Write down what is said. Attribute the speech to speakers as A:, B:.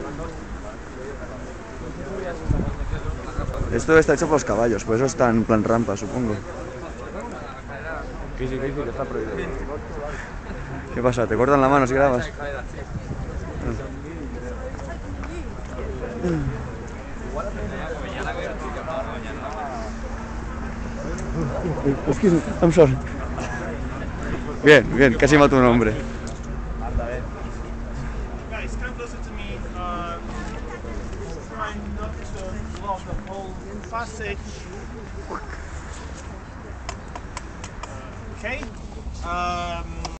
A: Esto está hecho por los caballos, por eso está en plan rampa, supongo.
B: Que está prohibido.
A: ¿Qué pasa? ¿Te cortan la mano si grabas? Excuse me, I'm sorry. Bien, bien, casi mato a un hombre.
C: Guys, come closer to me. Try not to block the whole passage. Okay.